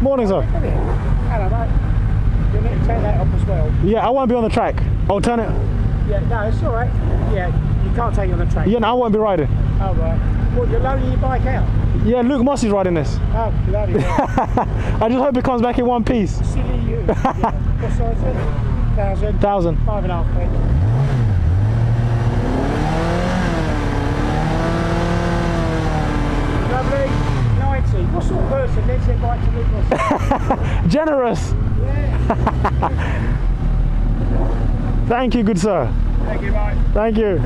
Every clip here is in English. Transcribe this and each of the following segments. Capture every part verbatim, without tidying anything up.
morning, sir. Hello, mate. You need to take that off as well. Yeah, I won't be on the track. I'll turn it. Yeah, no, it's all right. Yeah, you can't take it on the track. Yeah, no, I won't be riding. Oh, right. What, you're loading your bike out? Yeah, Luke Moss's riding this. Oh, bloody hell. I just hope it comes back in one piece. Silly you. Yeah. What size is it? Thousand? Thousand. Five and a half feet. Lovely. ninety. What sort of person lets their bike to Luke Moss? Generous. Yeah. Thank you, good sir. Thank you, mate. Thank you.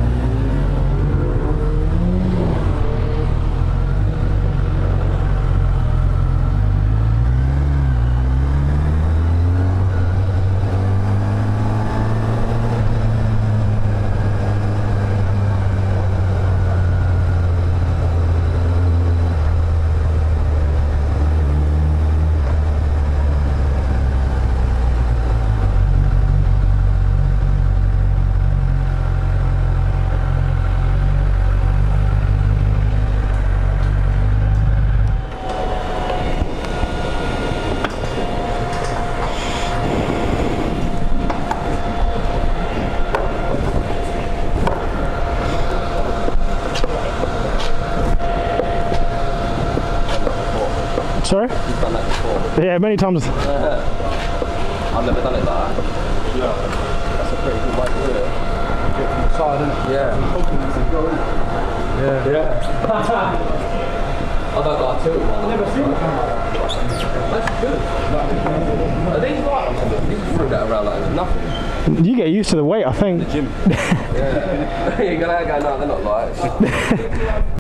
Sorry? You've done that before? Yeah, many times. I've never done it like that. Yeah. That's a pretty good way to do it. Get from the side, isn't it? Yeah. Yeah. Yeah. I don't like tilting one. I've never seen that. That's good. Are these light or something? You can throw that around like there's nothing. You get used to the weight, I think. The gym. Yeah. You're going to go, no, they're not lights.